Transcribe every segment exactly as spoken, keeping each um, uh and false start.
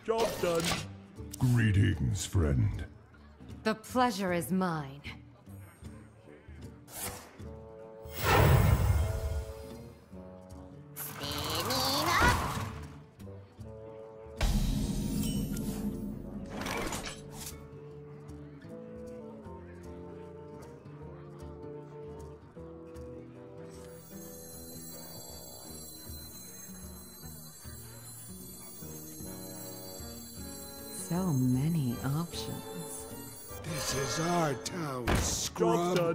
Job done. Greetings, friend. The pleasure is mine. So many options. This is our town, Job scrub. done.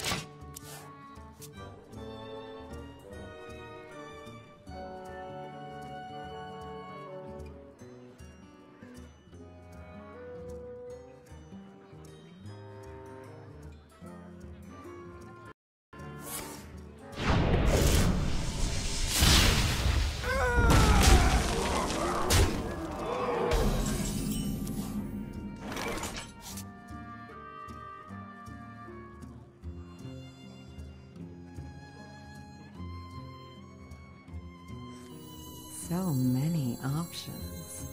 So many options.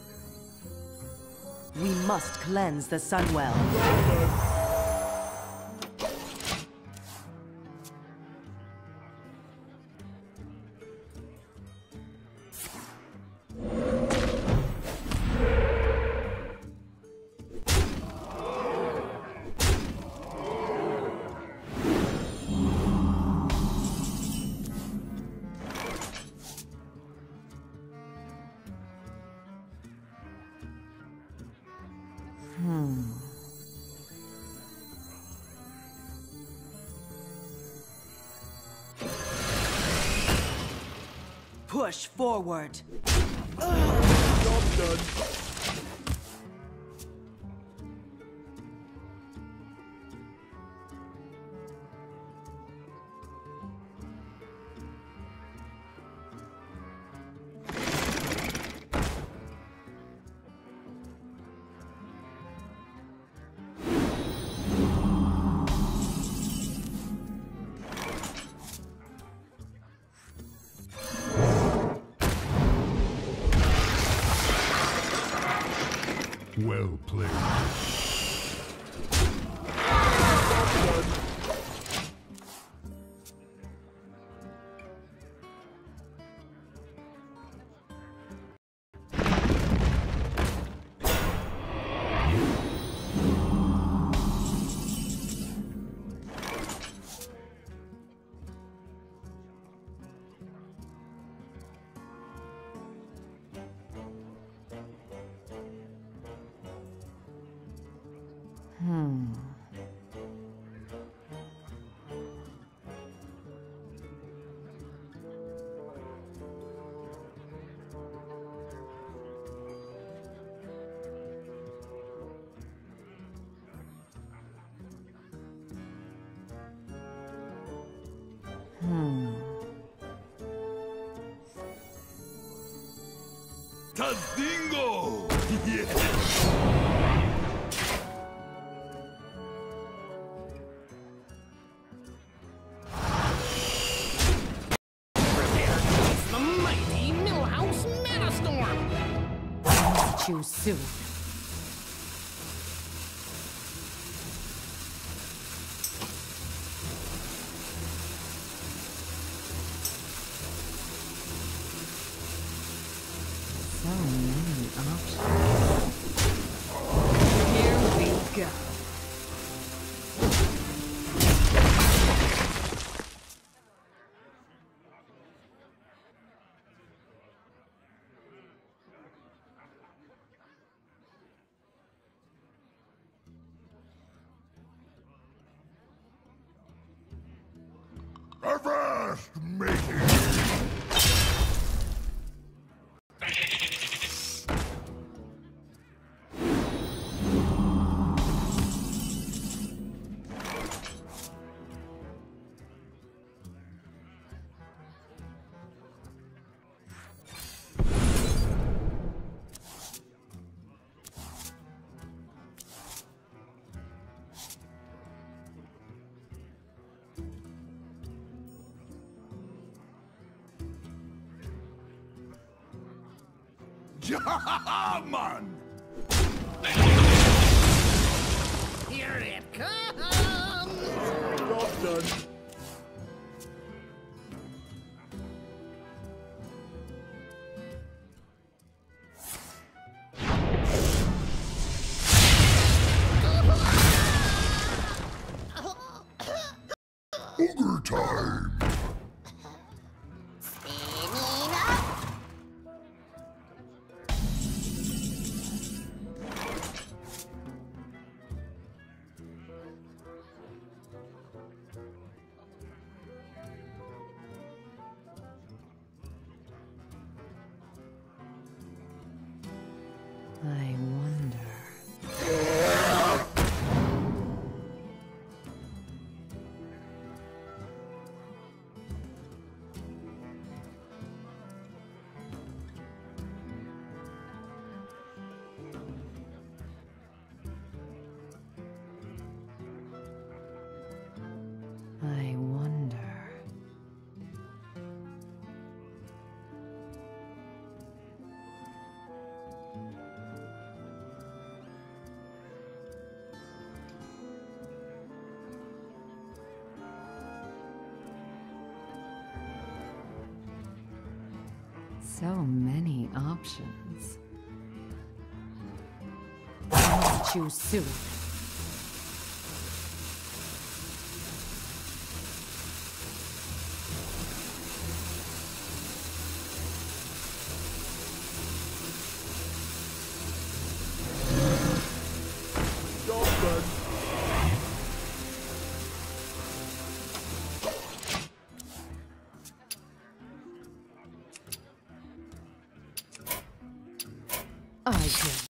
We must cleanse the Sunwell. Push forward. Job done. Well played. Hmm. Hmm. Tazdingo! The mighty Millhouse Manastorm! Meet you soon. So many options. Here we go. Avast, matey! Yeah, man! Here it comes! Job done. Ogre time! I wonder. I wonder. So many options. I must choose soon. Job done. I can